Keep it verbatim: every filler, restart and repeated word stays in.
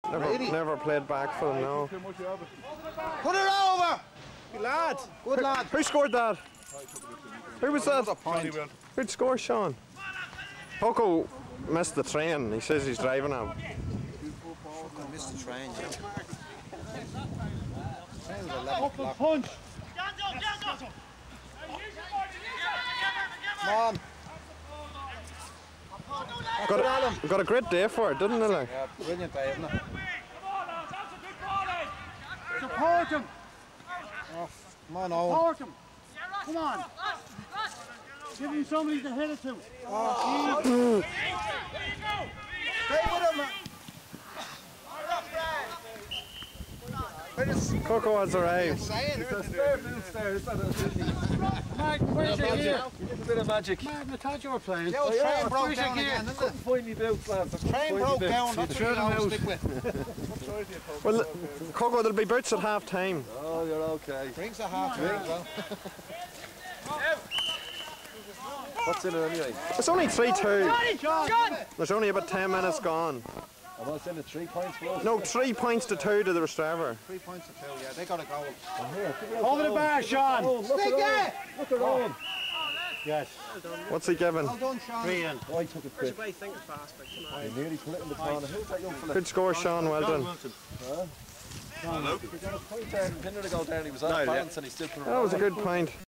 Never, really? never played back for them, no. Put it over! Good lad. Good lad. Who scored that? Who was that? Point. Who'd score, Sean? Coco missed the train. He says he's driving him. I missed the train, yeah. Train was eleven o'clock. Punch! Come on. Got a, got a great day for it, didn't it? Like? Yeah, brilliant day, isn't it? Support him! Oh, come on, Owen. Support him! Come on! Give him somebody to hit it to. Oh, stay with him, man. Coco has arrived. Martin, where's your gear? A bit of magic. Martin, I thought you were playing. Yo, Oh, train yeah, broke where's your down gear? again, isn't it? Find me boots, lads. The train broke down, that's what I'll stick with. Well, Coco, there'll be boots at half time. Oh, you're okay. Drinks a half drink, well. What's in it anyway? It's only three two. John! There's only about ten minutes gone. Am I saying it three points for us? No, three points to two to the Rostrevor. Three points to two, yeah, they got a goal. Hold the bar, Sean! Look at Owen. Look at Owen. Yes. What's he giving? Well done, Sean. Three in. Oh, I took it quick. I nearly put it in the corner. Who's that young fella? Good score, Sean. Well done. Hello. He got a point there, a minute ago there, and he was off balance and he still put it That was a good point.